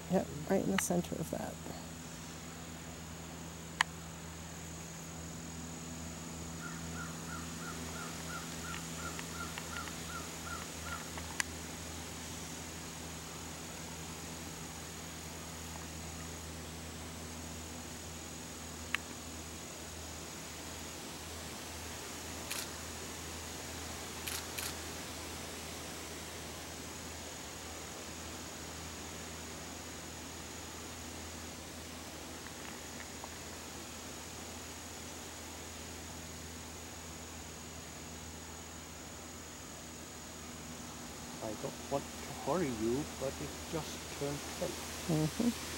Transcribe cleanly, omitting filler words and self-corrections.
Yep, right in the center of that. I don't want to hurry you, but it just turned pale. Mm-hmm.